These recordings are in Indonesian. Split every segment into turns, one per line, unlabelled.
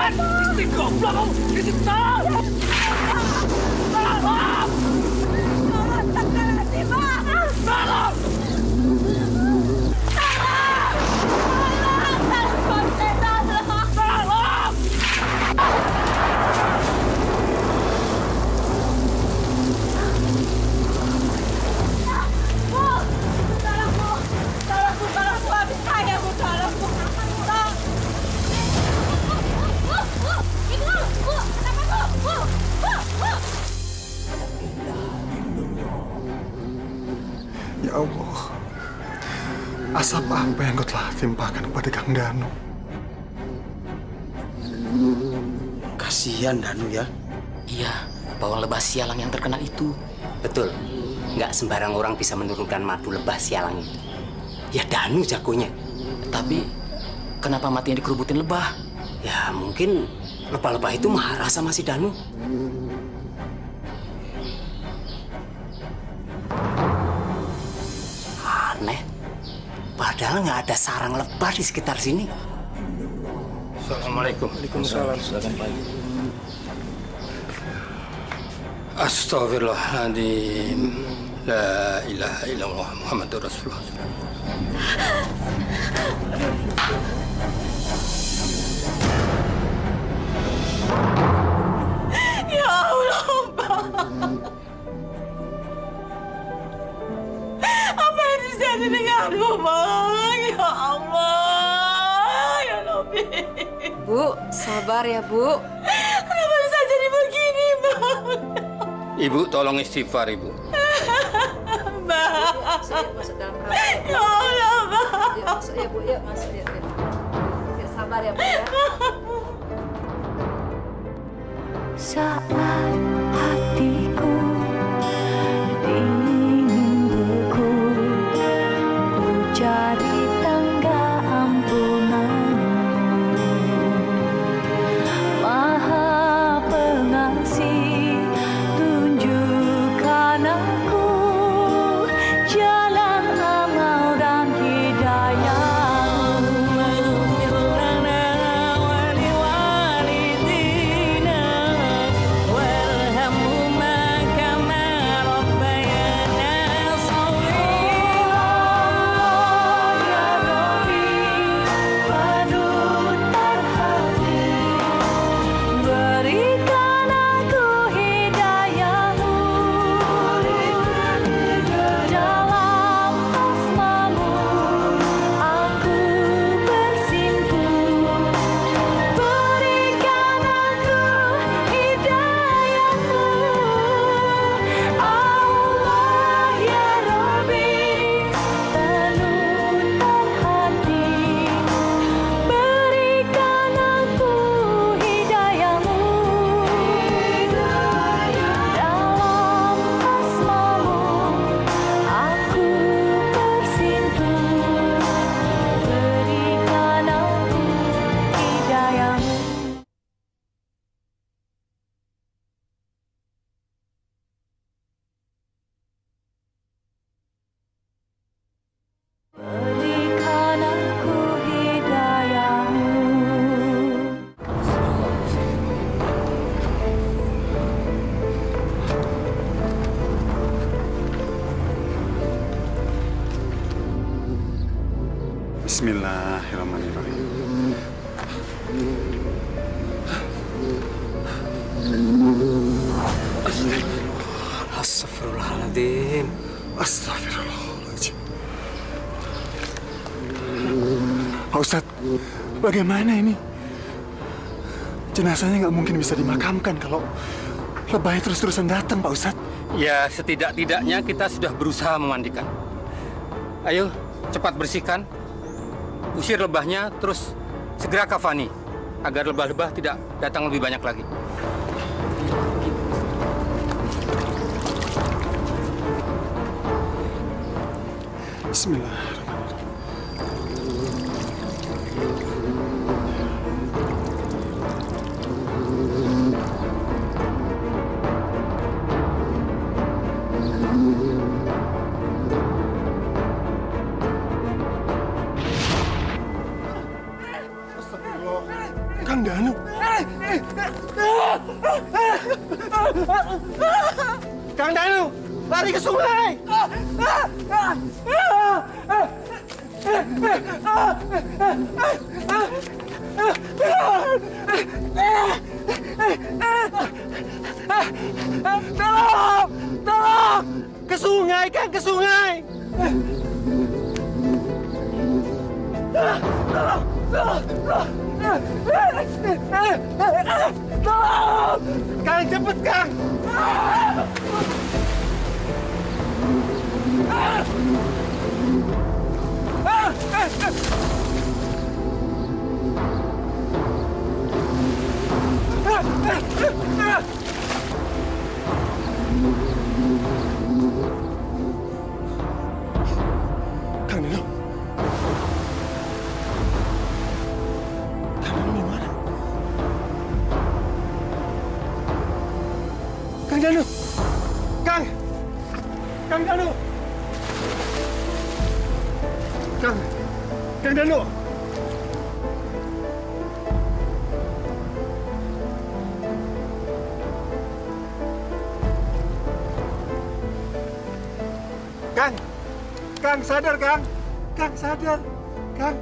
perempuan! Istri goblok kamu! Istri tolong! Tolong! Tolong! Tolong!
Ya Allah, asap apa yang kau telah timpakan kepada Kang Danu?
Kasihan Danu ya.
Iya, bawang lebah sialang yang terkena itu.
Betul, nggak sembarang orang bisa menurunkan madu lebah sialang itu. Ya Danu jagonya.
Tapi kenapa matinya dikerubutin lebah?
Ya mungkin lebah-lebah itu marah sama si Danu. Aneh, padahal nggak ada sarang lebah di sekitar sini.
Assalamualaikum.
Waalaikumsalam. Silakan Pak.
Astagfirullahaladzim. La ilaha illallah Muhammadur Rasulullah.
Ya Allah, Pak. Apa yang terjadi denganmu, Bang? Ya Allah, ya Rabbi.
Bu, sabar ya, Bu.
Kenapa bisa jadi begini, Bang?
Ibu tolong istighfar, Ibu.
Bang.
Masuk dalam kamar.
Ya Allah, Bang.
Yuk, masuk ya, Bu. Yuk, masuk ya. Yuk, sabar ya, Bu ya.
Saat hatiku ingin beku, ku cari tangga ampunanmu. Maha Pengasih, tunjukkan aku jalan amal dan hidayah.
Bismillahirrahmanirrahim.
Astagfirullahaladzim.
Astagfirullahaladzim. Pak Ustadz, bagaimana ini? Jenazahnya nggak mungkin bisa dimakamkan kalau lebahnya terus-terusan datang, Pak Ustadz.
Ya, setidak-tidaknya kita sudah berusaha memandikan. Ayo, cepat bersihkan. Usir lebahnya, terus segera kafani. Agar lebah-lebah tidak datang lebih banyak lagi.
Bismillahirrahmanirrahim. Kang Danu. Kang Danu, lari ke sungai. Tolong! Ke sungai, Kang, ke sungai. Kang, cepet, Kang. Kang Danu. Kang Danu di mana? Kang Danu. Kang Danu. Kang Danu. Kang sadar, Kang. Kang sadar, Kang.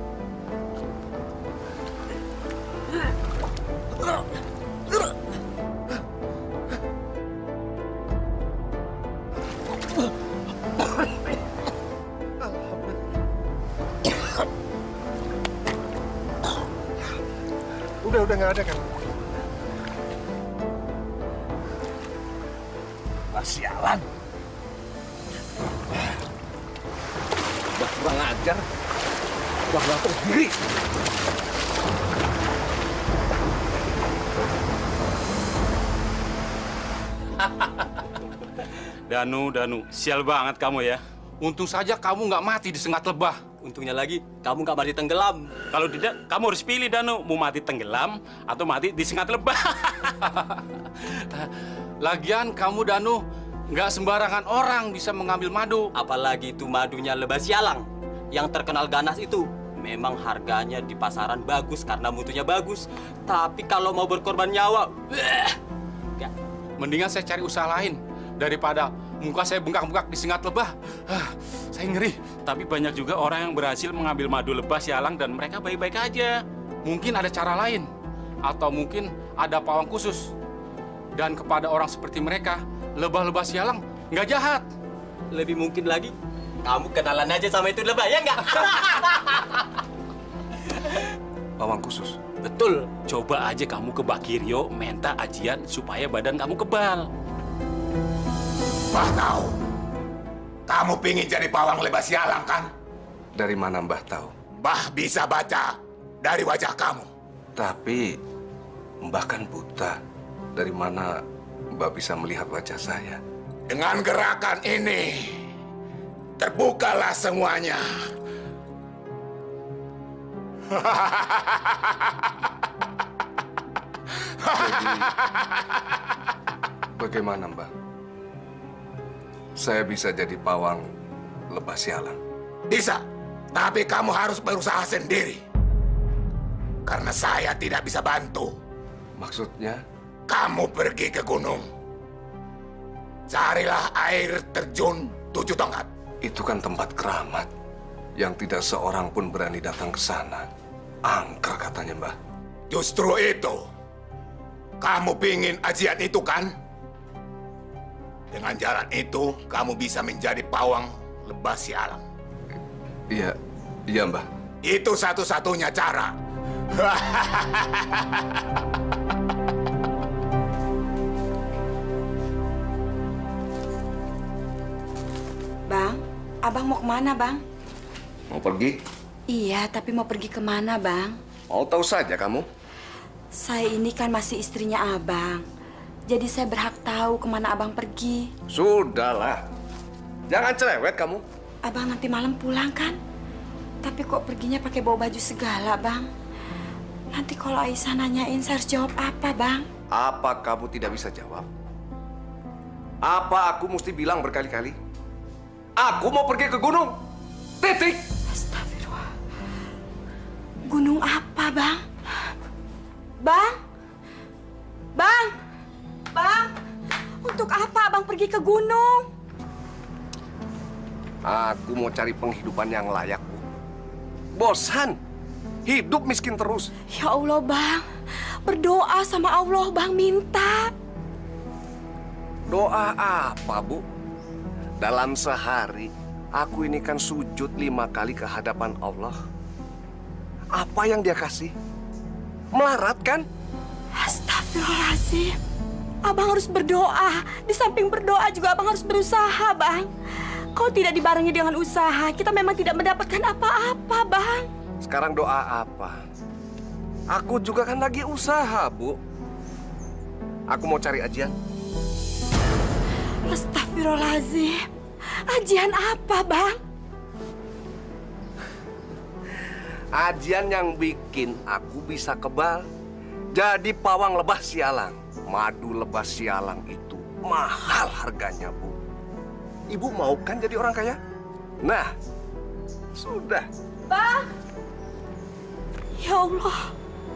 Udah nggak ada, Kang.
Sialan. Udah kurang ajar. Udah nggak tahu diri.
Danu, sial banget kamu ya. Untung saja kamu nggak mati disengat lebah.
Untungnya lagi, kamu nggak mati tenggelam.
Kalau tidak, kamu harus pilih, Danu. Mau mati tenggelam atau mati disengat lebah. Lagian kamu, Danu, nggak sembarangan orang bisa mengambil madu.
Apalagi itu madunya lebah sialang. Yang terkenal ganas itu. Memang harganya di pasaran bagus karena mutunya bagus. Tapi kalau mau berkorban nyawa, enggak.
Mendingan saya cari usaha lain. Daripada muka saya bengkak-bengkak disengat lebah. Saya ngeri. Tapi banyak juga orang yang berhasil mengambil madu lebah sialang dan mereka baik-baik aja. Mungkin ada cara lain. Atau mungkin ada pawang khusus. Dan kepada orang seperti mereka, lebah-lebah sialang nggak jahat.
Lebih mungkin lagi, kamu kenalan aja sama itu lebah, ya nggak?
Pawang khusus?
Betul. Coba aja kamu ke Bakiryo, minta ajian supaya badan kamu kebal.
Mbah tahu. Kamu pingin jadi pawang lebah sialang, kan?
Dari mana Mbah tahu?
Mbah bisa baca dari wajah kamu.
Tapi Mbah kan buta. Dari mana Mbah bisa melihat wajah saya?
Dengan gerakan ini, terbukalah semuanya.
Bagaimana, Mbah? Saya bisa jadi pawang lebah sialang?
Bisa, tapi kamu harus berusaha sendiri. Karena saya tidak bisa bantu.
Maksudnya?
Kamu pergi ke gunung. Carilah air terjun 7 tongkat.
Itu kan tempat keramat. Yang tidak seorang pun berani datang ke sana. Angker katanya, Mbah.
Justru itu. Kamu pingin ajian itu, kan? Dengan jalan itu, kamu bisa menjadi pawang lebah sialang.
Iya, Mbah.
Itu satu-satunya cara.
Bang, abang mau kemana, Bang?
Mau pergi?
Iya, tapi mau pergi kemana, Bang?
Mau tahu saja kamu?
Saya ini kan masih istrinya abang. Jadi saya berhak tahu kemana abang pergi.
Sudahlah. Jangan cerewet kamu.
Abang nanti malam pulang kan? Tapi kok perginya pakai bawa baju segala, Bang? Nanti kalau Aisyah nanyain, saya harus jawab apa, Bang?
Apa kamu tidak bisa jawab? Apa aku mesti bilang berkali-kali? Aku mau pergi ke gunung. Titik.
Astagfirullah. Gunung apa, Bang? Untuk apa abang pergi ke gunung?
Aku mau cari penghidupan yang layak, Bu. Bosan. Hidup miskin terus.
Ya Allah, Bang. Berdoa sama Allah, Bang, minta.
Doa apa, Bu? Dalam sehari, aku ini kan sujud 5 kali ke hadapan Allah. Apa yang dia kasih? Melarat, kan?
Astagfirullahaladzim. Abang harus berdoa. Di samping berdoa juga abang harus berusaha, Bang. Kalau tidak dibarengi dengan usaha, kita memang tidak mendapatkan apa-apa, Bang.
Sekarang doa apa? Aku juga kan lagi usaha, Bu. Aku mau cari ajian.
Astagfirullahaladzim. Ajian apa, Bang?
Ajian yang bikin aku bisa kebal. Jadi pawang lebah sialang. Madu lebah sialang itu mahal harganya, Bu. Ibu mau kan jadi orang kaya? Nah, sudah.
Bang! Ya Allah.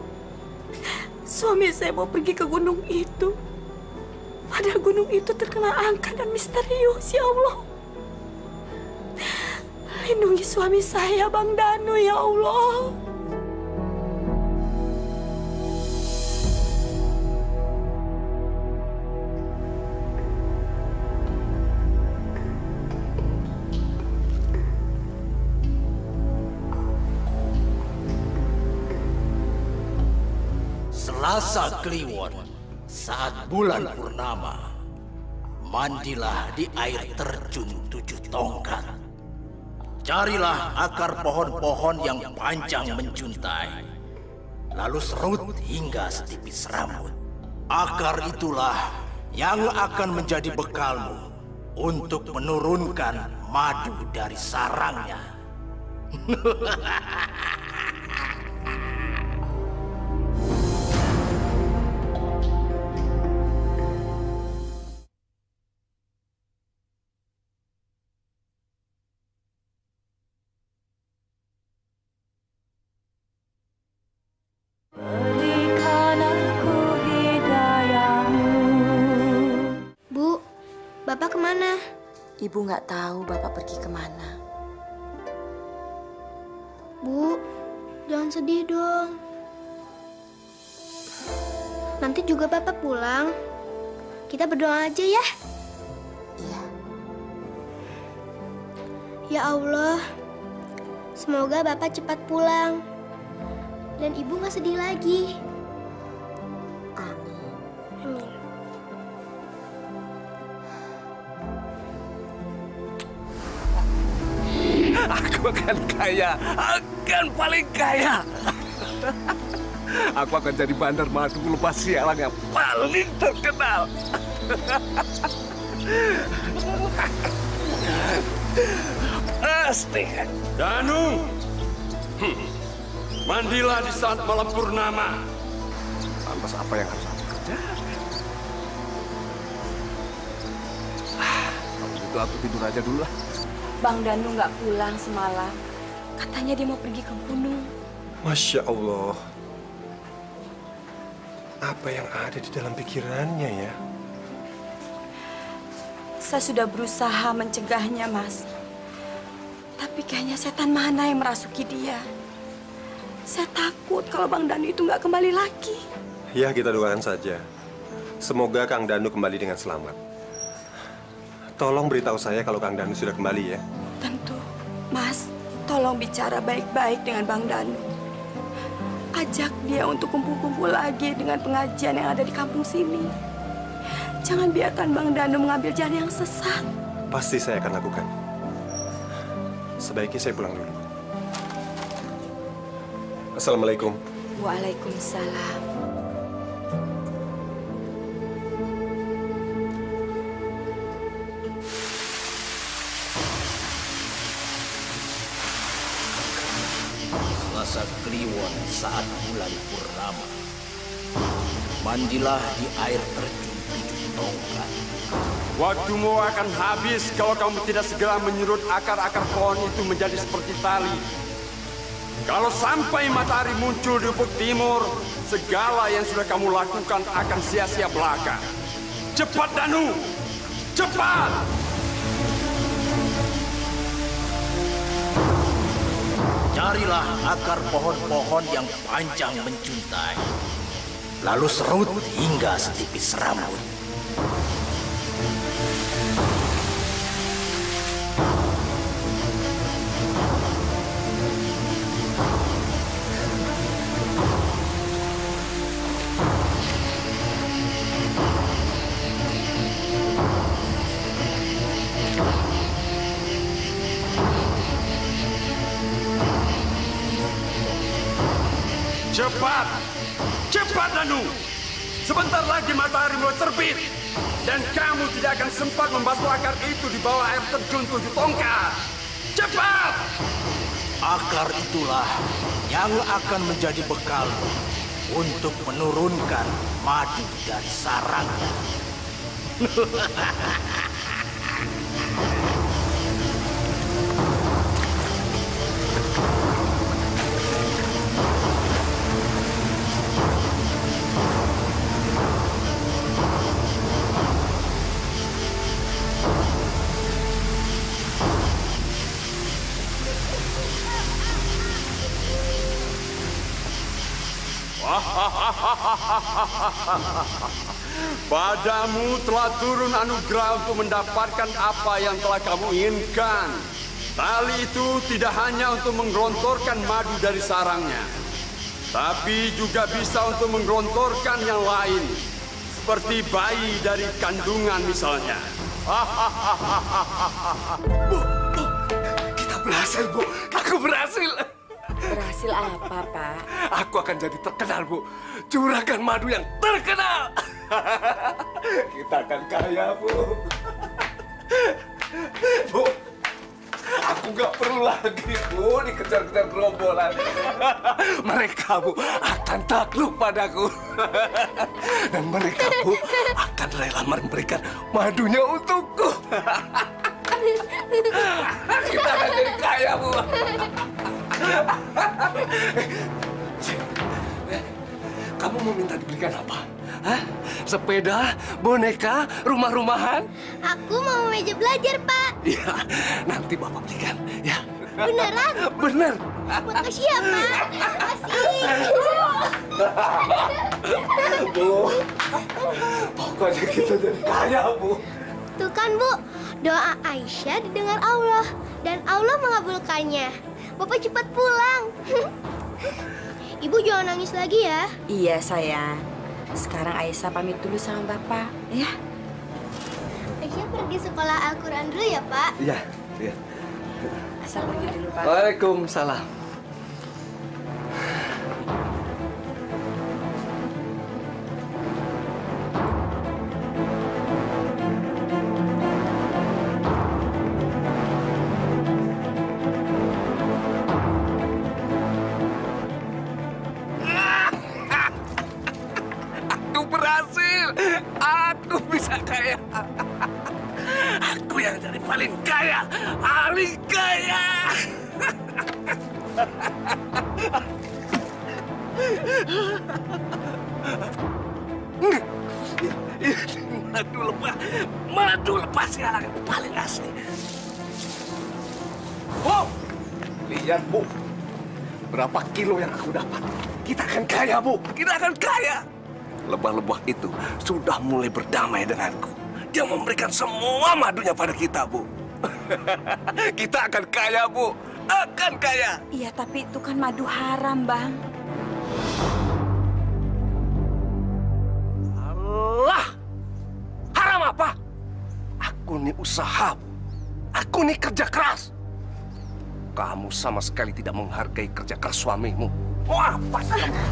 Suami saya mau pergi ke gunung itu. Padahal gunung itu terkena angka dan misterius, ya Allah. Lindungi suami saya, Bang Danu, ya Allah.
Selasa Kliwon, saat bulan purnama, mandilah di air terjun 7 tongkat. Carilah akar pohon-pohon yang panjang menjuntai, lalu serut hingga setipis rambut. Akar itulah yang akan menjadi bekalmu untuk menurunkan madu dari sarangnya.
Berikan aku hidayahmu.
Bu, Bapak kemana?
Ibu nggak tahu Bapak pergi kemana.
Bu, jangan sedih dong. Nanti juga Bapak pulang. Kita berdoa aja ya.
Iya.
Ya Allah, semoga Bapak cepat pulang. Dan Ibu nggak sedih lagi.
Amin.
Amin.
Aku akan kaya, akan paling kaya. Aku akan jadi bandar madu lebah sialang yang paling terkenal. Pasti.
Danu, mandilah di saat malam purnama.
Lantas apa yang harus aku kerjakan? Kalau gitu aku tidur aja dulu lah.
Bang Danu nggak pulang semalam. Katanya dia mau pergi ke gunung.
Masya Allah. Apa yang ada di dalam pikirannya ya?
Saya sudah berusaha mencegahnya, Mas. Tapi kayaknya setan mana yang merasuki dia. Saya takut kalau Bang Danu itu nggak kembali lagi.
Ya, kita doakan saja. Semoga Kang Danu kembali dengan selamat. Tolong beritahu saya kalau Kang Danu sudah kembali ya.
Tentu. Mas, tolong bicara baik-baik dengan Bang Danu. Ajak dia untuk kumpul-kumpul lagi dengan pengajian yang ada di kampung sini. Jangan biarkan Bang Danu mengambil jalan yang sesat.
Pasti saya akan lakukan. Sebaiknya saya pulang dulu. Assalamualaikum.
Waalaikumsalam.
Selasa Kliwon saat bulan purnama, mandilah di air terjun 7 tongkat.
Waktumu akan habis kalau kamu tidak segera menyerut akar-akar pohon itu menjadi seperti tali. Kalau sampai matahari muncul di ufuk timur, segala yang sudah kamu lakukan akan sia-sia belaka. Cepat, Danu! Cepat!
Carilah akar pohon-pohon yang panjang menjuntai. Lalu serut hingga setipis rambut.
Cepat! Cepat, Danu! Sebentar lagi matahari mulai terbit. Dan kamu tidak akan sempat membasuh akar itu di bawah air terjun 7 tongkat. Cepat!
Akar itulah yang akan menjadi bekal untuk menurunkan madu dari sarangnya.
Padamu telah turun anugerah untuk mendapatkan apa yang telah kamu inginkan. Tali itu tidak hanya untuk menggelontorkan madu dari sarangnya, tapi juga bisa untuk menggelontorkan yang lain, seperti bayi dari kandungan misalnya.
Bu, kita berhasil, Bu. Aku berhasil.
Berhasil apa, Pak?
Aku akan jadi terkenal, Bu. Juragan madu yang terkenal. Kita akan kaya, Bu. Bu, aku nggak perlu lagi, Bu, dikejar-kejar gerombolan. Mereka, Bu, akan takluk padaku. Dan mereka, Bu, akan rela memberikan madunya untukku. Kita akan jadi kaya, Bu. Kamu mau minta diberikan apa? Hah? Sepeda, boneka, rumah-rumahan?
Aku mau meja belajar, Pak.
Ya, nanti Bapak belikan, ya.
Beneran?
Bener.
Makasih ya, Pak. Makasih.
Bu, pokoknya kita jadi kaya, Bu.
Tuh kan, Bu. Doa Aisyah didengar Allah. Dan Allah mengabulkannya. Bapak cepat pulang. Ibu jangan nangis lagi ya.
Iya, sayang. Sekarang Aisyah pamit dulu sama Bapak, ya.
Aisyah pergi sekolah Al-Quran dulu ya, Pak.
Iya, iya.
Asal pergi dulu, Pak.
Waalaikumsalam. Berhasil, aku bisa kaya. Aku yang jadi paling kaya, paling kaya. Madu lepas sekarang paling asli. Wow, lihat, Bu, berapa kilo yang aku dapat. Kita akan kaya, Bu, kita akan kaya. Lebah-lebah itu sudah mulai berdamai denganku. Dia memberikan semua madunya pada kita, Bu. Kita akan kaya, Bu. Akan kaya.
Iya, tapi itu kan madu haram, Bang.
Allah! Haram apa? Aku nih usaha, Bu. Aku nih kerja keras. Kamu sama sekali tidak menghargai kerja keras suamimu. Wah, apa sih kamu?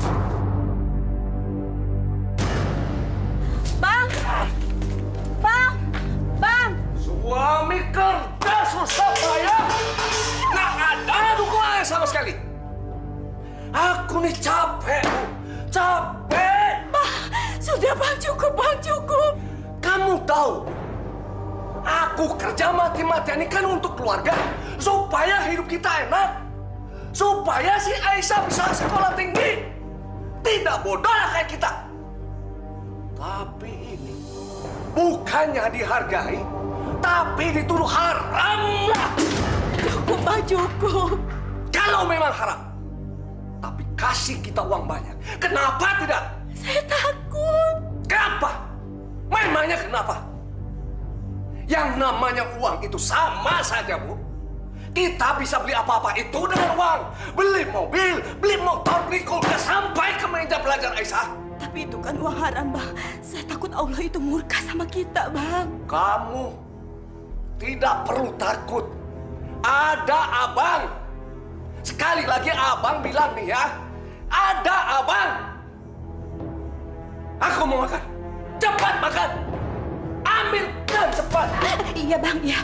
Bang! Bang! Bang!
Suami kerja susah payah. Nggak ada dukungannya sama sekali. Aku nih capek, Bu. Capek.
Sudah, Bang, cukup, Bang, cukup.
Kamu tahu, aku kerja mati-matian ini kan untuk keluarga. Supaya hidup kita enak. Supaya si Aisyah bisa sekolah tinggi. Tidak bodoh kayak kita. Tapi ini bukannya dihargai, tapi dituduh haram lah.
Cukup, Bang, cukup.
Kalau memang haram, tapi kasih kita uang banyak. Kenapa tidak?
Saya takut.
Kenapa? Memangnya kenapa? Yang namanya uang itu sama saja, Bu. Kita bisa beli apa-apa itu dengan uang. Beli mobil, beli motor, beli kulkas, sampai ke meja belajar Aisyah.
Tapi itu kan uang haram, Bang. Saya takut Allah itu murka sama kita, Bang.
Kamu tidak perlu takut. Ada abang. Sekali lagi abang bilang nih ya. Ada abang. Aku mau makan. Cepat makan. Ambil dan cepat.
Iya, Bang, iya.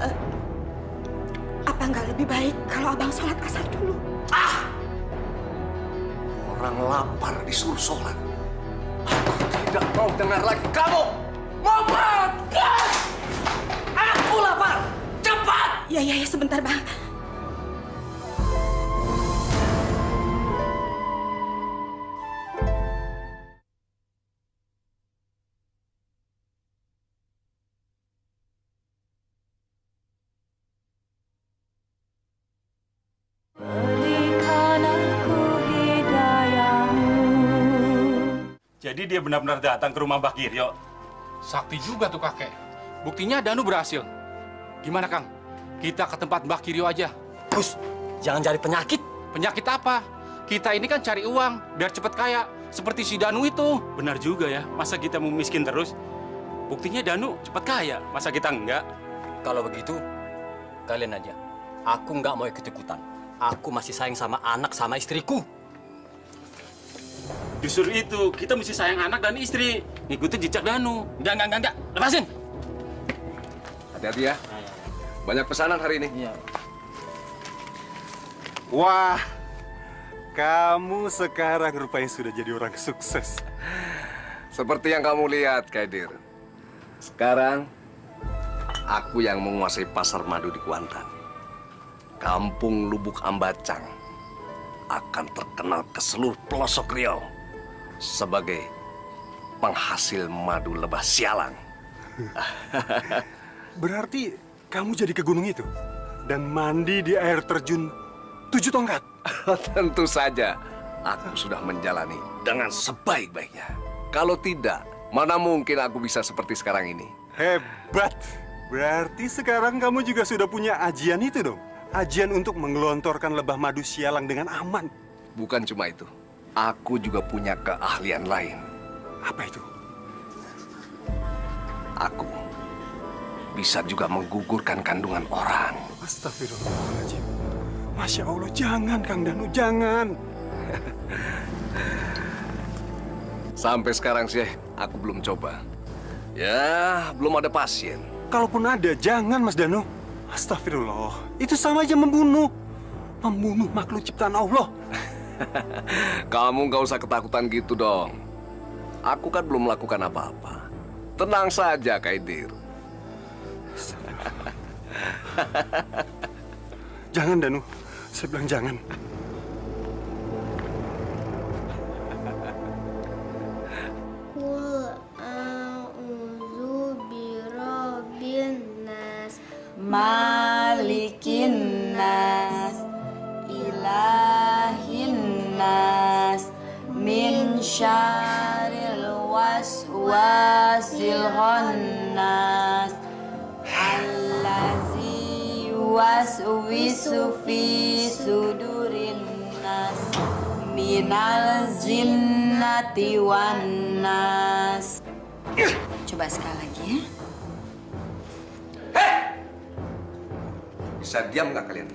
Apa nggak lebih baik kalau abang sholat asar dulu?
Orang lapar disuruh sholat. Aku tidak mau dengar lagi kamu mau makan. Aku lapar. Cepat.
Iya, sebentar, Bang.
Jadi dia benar-benar datang ke rumah Mbah Giryo. Sakti juga tuh kakek. Buktinya Danu berhasil. Gimana, Kang? Kita ke tempat Mbah Giryo aja.
Gus, jangan cari penyakit.
Penyakit apa? Kita ini kan cari uang biar cepet kaya. Seperti si Danu itu. Benar juga ya. Masa kita mau miskin terus? Buktinya Danu cepet kaya. Masa kita enggak?
Kalau begitu, kalian aja. Aku nggak mau ikut-ikutan. Aku masih sayang sama anak sama istriku.
Justru itu, kita mesti sayang anak dan istri. Ngikutin jejak Danu. Enggak. Lepasin.
Hati-hati ya. Banyak pesanan hari ini.
Iya. Wah, kamu sekarang rupanya sudah jadi orang sukses.
Seperti yang kamu lihat, Kaidir. Sekarang, aku yang menguasai pasar madu di Kuantan. Kampung Lubuk Ambacang akan terkenal ke seluruh pelosok Riau sebagai penghasil madu lebah sialang.
Berarti kamu jadi ke gunung itu dan mandi di air terjun 7 tongkat?
Tentu saja, aku sudah menjalani dengan sebaik-baiknya. Kalau tidak, mana mungkin aku bisa seperti sekarang ini.
Hebat! Berarti sekarang kamu juga sudah punya ajian itu dong? Ajian untuk menggelontorkan lebah madu sialang dengan aman.
Bukan cuma itu. Aku juga punya keahlian lain.
Apa itu?
Aku bisa juga menggugurkan kandungan orang.
Astagfirullahaladzim. Masya Allah, jangan Kang Danu, jangan.
Sampai sekarang sih, aku belum coba. Ya, belum ada pasien.
Kalaupun ada, jangan Mas Danu. Astagfirullah, itu sama aja membunuh. Membunuh makhluk ciptaan Allah.
Kamu nggak usah ketakutan gitu dong. Aku kan belum melakukan apa-apa. Tenang saja, Kaidir.
Jangan, Danu. Saya bilang jangan.
Qul a'udzu birabbin nas,
Malikin nas, ilahin nas, min syarril waswasil khannas, allazi waswisu fi sudurin nas, minal jinnati wan nas. Coba sekali lagi ya.
Bisa diam nggak kalian?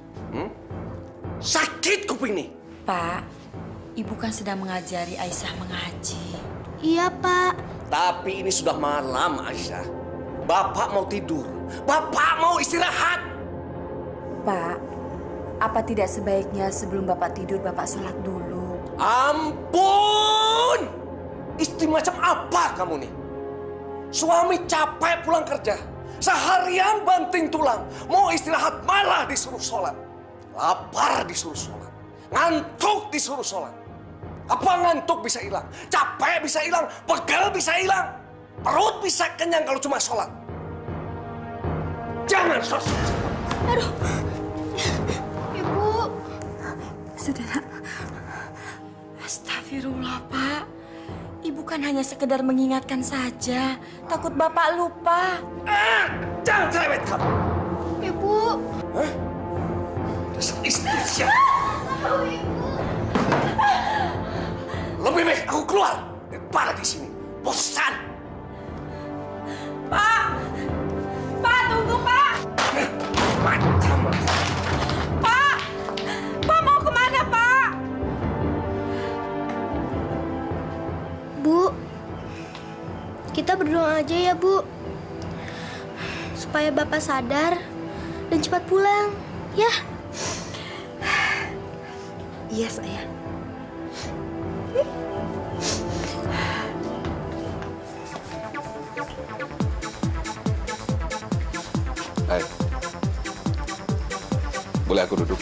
Sakit kuping nih.
Pak, Ibu kan sedang mengajari Aisyah mengaji.
Iya, Pak.
Tapi ini sudah malam, Aisyah. Bapak mau tidur. Bapak mau istirahat.
Pak, apa tidak sebaiknya sebelum Bapak tidur, Bapak sholat dulu?
Ampun! Istri macam apa kamu nih? Suami capek pulang kerja. Seharian banting tulang. Mau istirahat malah disuruh sholat. Lapar disuruh sholat. Ngantuk disuruh sholat. Apa ngantuk bisa hilang? Capek bisa hilang. Pegel bisa hilang. Perut bisa kenyang kalau cuma sholat. Jangan sosok.
Aduh. Ibu. Sudah, Nak. Astagfirullah, Pak. Ibu kan hanya sekedar mengingatkan saja. Takut Bapak lupa.
Jangan cerewet kamu.
Ibu.
Hah? Dasar istri siapa? Lebih baik aku keluar daripada di sini. Bosan.
Pak! Pak, tunggu, Pak!
Macam
Pak! Pak mau kemana, Pak?
Bu, kita berdoa aja ya, Bu. Supaya Bapak sadar dan cepat pulang, ya?
Iya, sayang.
Hai. Boleh aku duduk?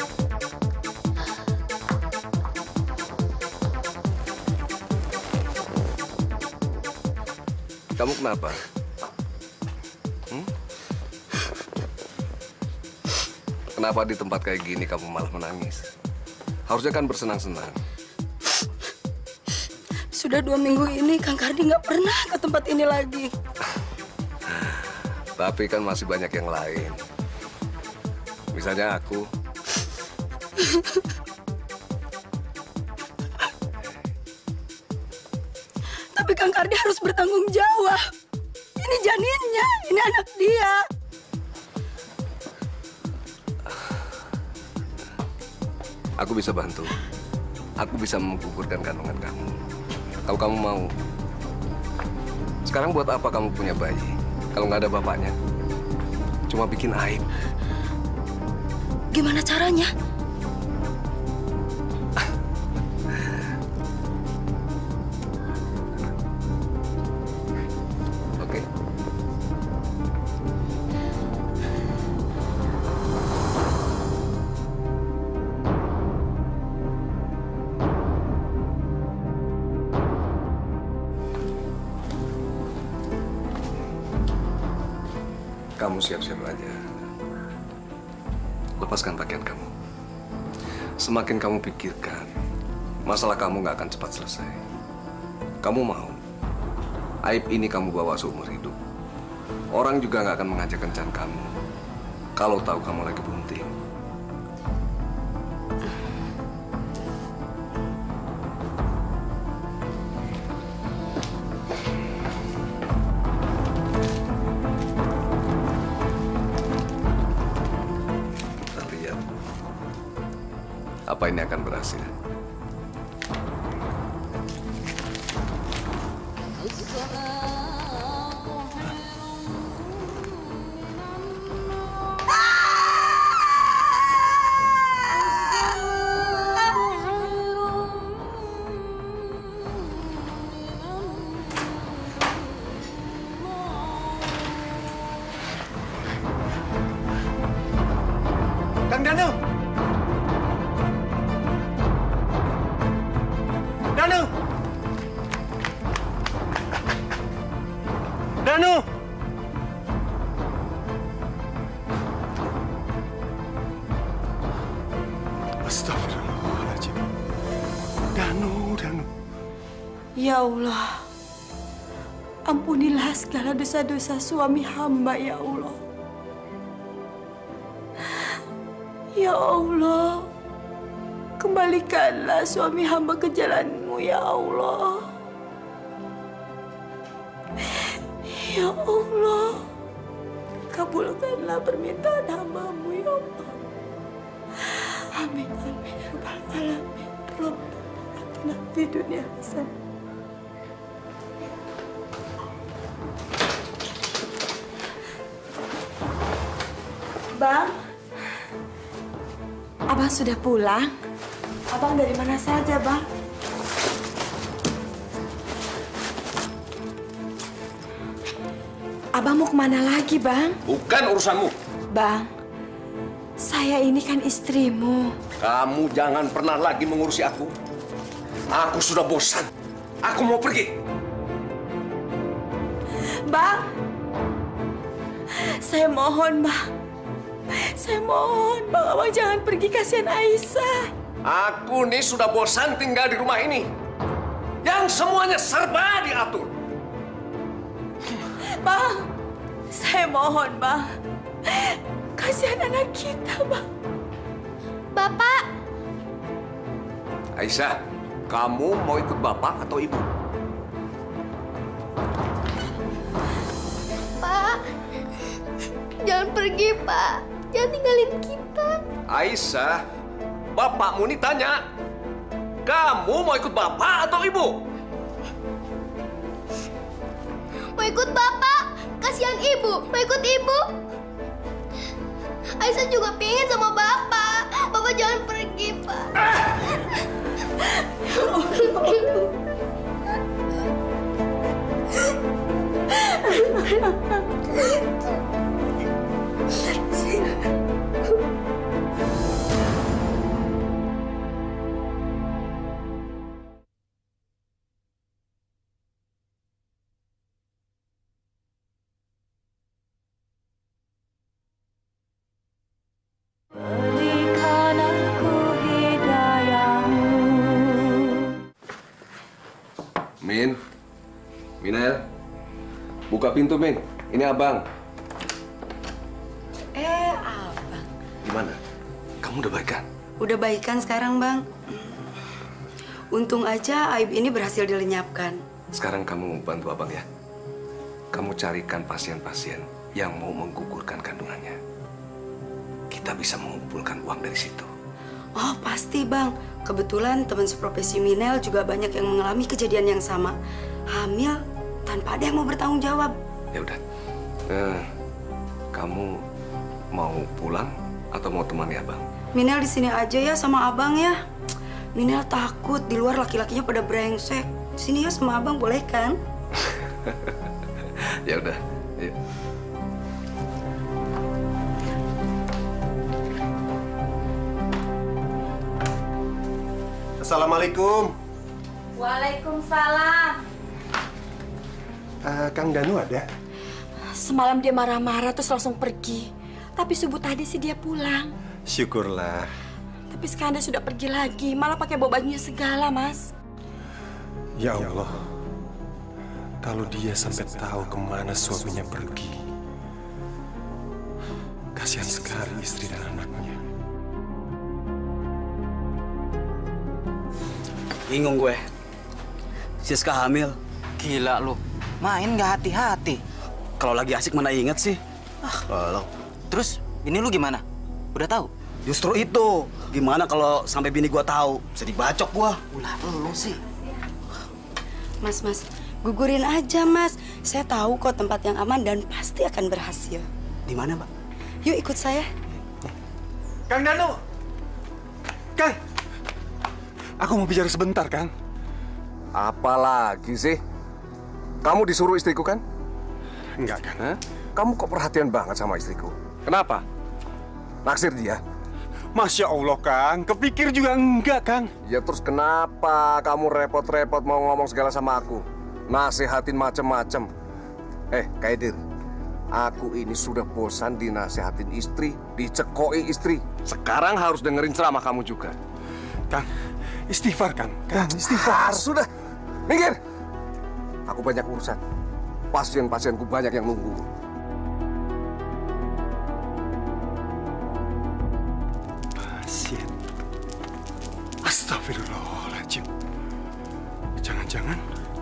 Kamu kenapa? Kenapa di tempat kayak gini kamu malah menangis? Harusnya kan bersenang-senang.
Sudah 2 minggu ini Kang Kardi nggak pernah ke tempat ini lagi.
Tapi kan masih banyak yang lain. Misalnya aku.
Tapi Kang Kardi harus bertanggung jawab. Ini janinnya, ini anak dia.
Aku bisa bantu. Aku bisa menggugurkan kandungan kamu. Kalau kamu mau. Sekarang buat apa kamu punya bayi? Kalau nggak ada bapaknya. Cuma bikin aib.
Gimana caranya?
Oke. Kamu siap-siap aja. Lepaskan pakaian kamu. Semakin kamu pikirkan, masalah kamu nggak akan cepat selesai. Kamu mau aib ini kamu bawa seumur hidup. Orang juga nggak akan mengajak kencan kamu kalau tahu kamu lagi bunting. Apa ini akan berhasil?
Kang Danu! Danu! Danu! Astagfirullahaladzim. Danu.
Ya Allah, ampunilah segala dosa-dosa suami hamba, ya Allah. Ya Allah, kembalikanlah suami hamba ke jalan-Mu, ya Allah. Ya Allah, kabulkanlah permintaan hamba-Mu, ya Allah. Amin, amin, ya Rabbal Alamin. Rabbana atina fid dunya hasanah. Bang, Abang sudah pulang? Abang dari mana saja, Bang? Abang mau kemana lagi, Bang?
Bukan urusanmu.
Bang, saya ini kan istrimu.
Kamu jangan pernah lagi mengurusi aku. Aku sudah bosan. Aku mau pergi.
Bang, Saya mohon, Bang. Saya mohon, Bang Abang jangan pergi, kasihan Aisyah.
Aku nih sudah bosan tinggal di rumah ini. Yang semuanya serba diatur.
Bang, saya mohon, Bang. Kasihan anak kita, Bang.
Bapak,
Aisyah, kamu mau ikut bapak atau ibu?
Pak. Jangan pergi, Pak. Jangan tinggalin kita.
Aisyah, bapakmu nih tanya. Kamu mau ikut bapak atau ibu?
Mau ikut Bapak. Kasihan Ibu. Mau ikut Ibu. Aisyah juga pingin sama Bapak. Bapak jangan pergi, Pak.
Berikan aku hidayahmu.
Min, Minel, buka pintu, Min. Ini abang.
Abang.
Gimana? Kamu udah baikan?
Udah baikan sekarang, Bang. Untung aja aib ini berhasil dilenyapkan.
Sekarang kamu bantu abang ya. Kamu carikan pasien-pasien yang mau menggugurkan kandungannya. Kita bisa mengumpulkan uang dari situ.
Oh, pasti, Bang. Kebetulan teman seprofesi Minel juga banyak yang mengalami kejadian yang sama. Hamil tanpa ada yang mau bertanggung jawab.
Ya udah. Kamu mau pulang atau mau temani abang?
Minel di sini aja ya sama abang ya. Minel takut di luar laki-lakinya pada brengsek. Di sini ya sama abang, boleh kan?
Ya udah. Yuk.
Assalamualaikum.
Waalaikumsalam.
Kang Danu ada?
Semalam dia marah-marah terus langsung pergi. Tapi subuh tadi sih dia pulang.
Syukurlah.
Tapi sekarang dia sudah pergi lagi. Malah pakai bawa bajunya segala, Mas.
Ya Allah. Kalau dia sampai tahu kemana suaminya pergi. Kasihan sekali istri dan anaknya.
Bingung gue. Siska hamil.
Gila lu. Main nggak hati-hati.
Kalau lagi asik mana inget sih?
Kalau. Terus bini lu gimana? Udah tahu?
Justru itu. Gimana kalau sampai bini gua tahu? Bisa dibacok gua.
Ulah lu sih.
Mas, gugurin aja, Mas. Saya tahu kok tempat yang aman dan pasti akan berhasil.
Di mana, Mbak?
Yuk ikut saya.
Kang Danu. Kang. Aku mau bicara sebentar, Kang.
Apalagi sih? Kamu disuruh istriku kan?
Enggak, Kang.
Hah? Kamu kok perhatian banget sama istriku? Kenapa? Naksir dia?
Masya Allah, Kang. Kepikir juga enggak, Kang.
Ya terus kenapa kamu repot-repot mau ngomong segala sama aku? Nasihatin macem-macem. Kaidir, aku ini sudah bosan dinasihatin istri, dicekoi istri. Sekarang harus dengerin ceramah kamu juga.
Kang, istighfar, Kang. Kang, istighfar.
Sudah, minggir. Aku banyak urusan. Pasien-pasienku banyak yang nunggu.
Pasien. Astagfirullahaladzim. Jangan-jangan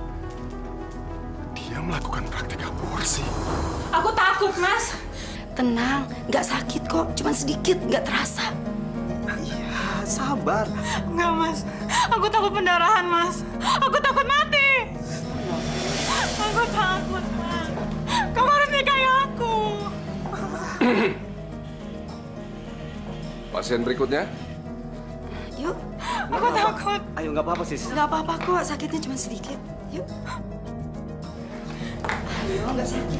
dia melakukan praktik aborsi.
Aku takut, Mas. Tenang, nggak sakit kok. Cuma sedikit, nggak terasa.
Iya, sabar.
Enggak, Mas. Aku takut pendarahan, Mas. Aku takut mati. Aku takut, Mas. Kamu harus nikahi aku.
Pasien berikutnya.
Yuk.
Aku takut.
Ayo, nggak apa-apa, Sis.
Nggak apa-apa kok, sakitnya cuma sedikit. Yuk. Ayo, nggak sakit.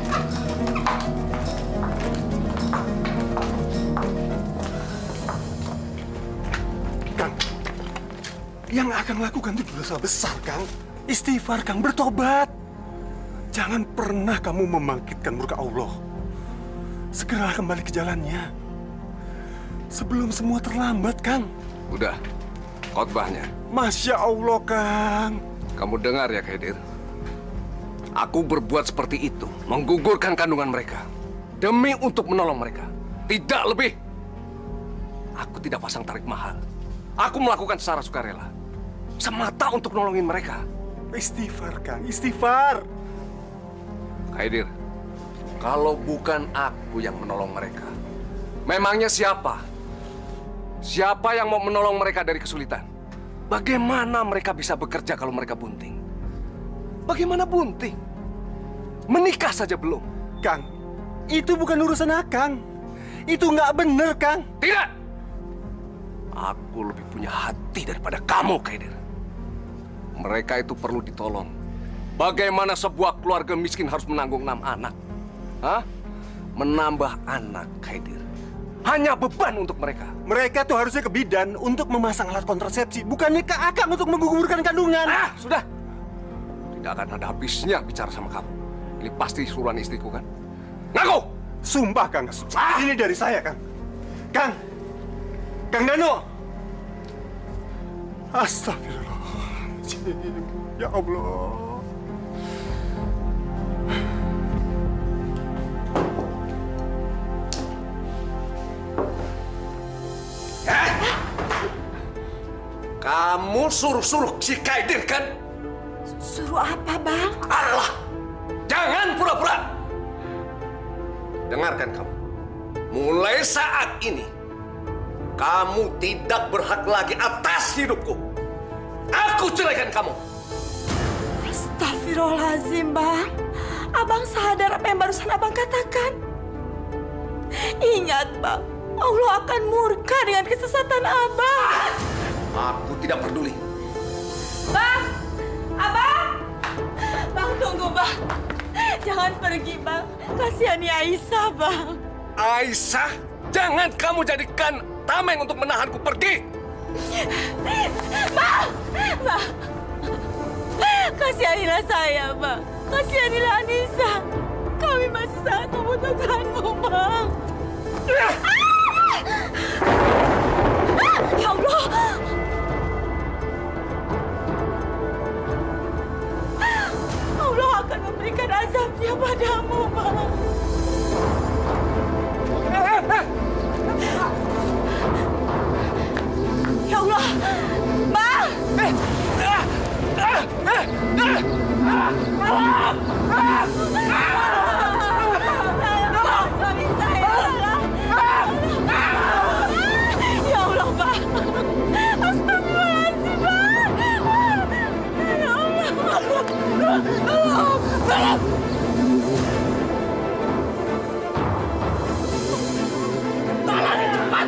Kang, yang akan lakukan itu dosa besar, Kang. Istighfar, Kang, bertobat. Jangan pernah kamu membangkitkan murka Allah. Segera kembali ke jalannya. Sebelum semua terlambat, Kang.
Udah, khotbahnya.
Masya Allah, Kang.
Kamu dengar ya, Khaidir? Aku berbuat seperti itu, menggugurkan kandungan mereka. Demi untuk menolong mereka. Tidak lebih. Aku tidak pasang tarik mahal. Aku melakukan secara sukarela. Semata untuk nolongin mereka.
Istighfar, Kang. Istighfar.
Khaidir, kalau bukan aku yang menolong mereka, memangnya siapa? Siapa yang mau menolong mereka dari kesulitan? Bagaimana mereka bisa bekerja kalau mereka bunting? Bagaimana bunting? Menikah saja belum.
Kang, itu bukan urusan Akang. Itu nggak bener, Kang.
Tidak! Aku lebih punya hati daripada kamu, Khaidir. Mereka itu perlu ditolong. Bagaimana sebuah keluarga miskin harus menanggung 6 anak? Hah? Menambah anak, Khaidir. Hanya beban untuk mereka.
Mereka tuh harusnya ke bidan untuk memasang alat kontrasepsi, bukannya ke Akang untuk menggugurkan kandungan.
Sudah. Tidak akan ada habisnya bicara sama kamu. Ini pasti suruhan istriku, kan? Ngaku!
Sumpah, Kang. Ini dari saya, Kang. Kang! Kang Danu! Astagfirullahaladzim. Ya Allah.
Kamu suruh-suruh si Khaidir, kan?
Suruh apa, Bang?
Allah! Jangan pura-pura! Dengarkan kamu. Mulai saat ini, kamu tidak berhak lagi atas hidupku. Aku ceraikan kamu.
Astagfirullahaladzim, Bang. Abang sadar apa yang barusan Abang katakan? Ingat, Bang. Allah akan murka dengan kesesatan Abang.
Aku tidak peduli.
Bang! Abang! Bang, tunggu, Bang. Jangan pergi, Bang. Kasihani Aisyah, Bang.
Aisyah? Jangan kamu jadikan tameng untuk menahanku pergi.
Bang! Bang! Kasihanilah saya, Bang. Kasihanilah Anissa. Kami masih sangat membutuhkanmu, Bang. Ya Allah! Allah akan memberikan azabnya padamu, Bang. Ya Allah! Bang! Suami saya! Ya Allah, Bang! Astagfirullahaladzim, Bang! Ya Allah! Tolong cepat!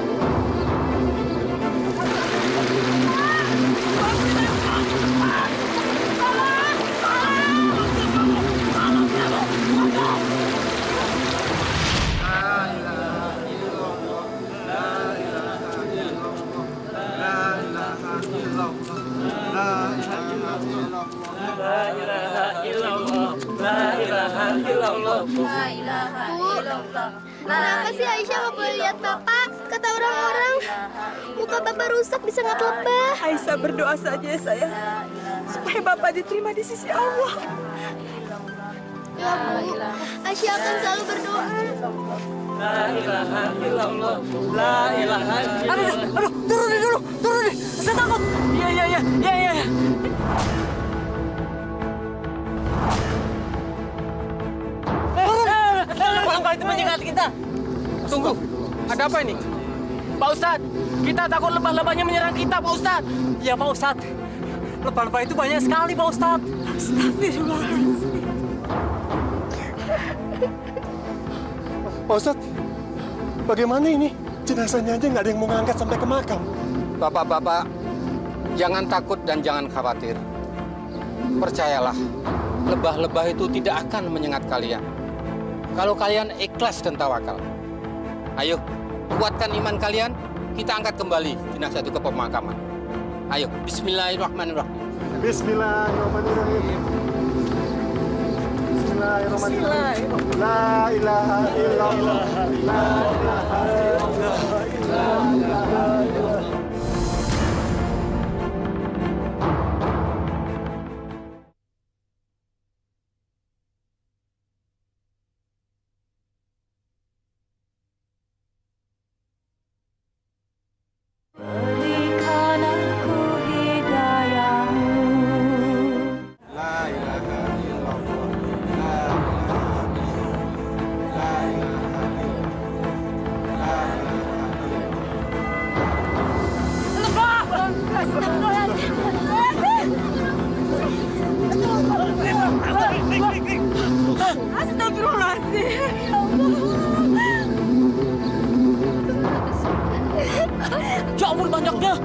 Kenapa sih Aisyah nggak boleh lihat Bapak? Kata orang-orang, muka Bapak rusak disengat lebah.
Aisyah berdoa saja, saya, supaya Bapak diterima di sisi Allah.
Ya Bu, Aisyah akan selalu berdoa.
La ilaha illallah. La ilaha illallah.
Aduh, turun dulu. Saya takut. Iya.
Bang, itu menjegat kita.
Tunggu, ada apa ini?
Pak Ustadz, kita takut lebah-lebahnya menyerang kita, Pak Ustadz.
Iya, Pak Ustadz. Lebah-lebah itu banyak sekali, Pak Ustadz.
Astagfirullahaladzim.
Pak Ustadz, bagaimana ini? Jenazahnya aja nggak ada yang mau ngangkat sampai ke makam.
Bapak-bapak, jangan takut dan jangan khawatir. Percayalah, lebah-lebah itu tidak akan menyengat kalian. Kalau kalian ikhlas dan tawakal. Ayo, kuatkan iman kalian, kita angkat kembali jenazah itu ke pemakaman. Ayo, bismillahirrahmanirrahim.
Bismillahirrahmanirrahim. Bismillahirrahmanirrahim.
Bismillahirrahmanirrahim. La ilaha illallah. La ilaha illallah.
Berikan aku hidayahmu.
La ilaha illallah. La ilaha
Astagfirullahaladzim.
Ya ampun banyaknya.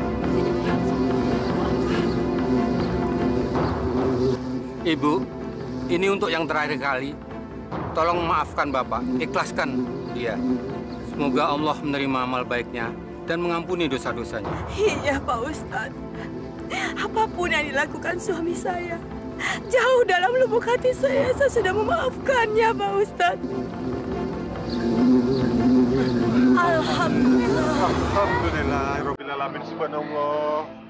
Ibu, ini untuk yang terakhir kali. Tolong maafkan Bapak, ikhlaskan dia. Semoga Allah menerima amal baiknya dan mengampuni dosa-dosanya.
Iya Pak Ustadz. Apapun yang dilakukan suami saya, jauh dalam lubuk hati saya sudah memaafkannya Pak Ustadz.
Alhamdulillah. Alhamdulillah. Rabbil alamin. Subhanallah.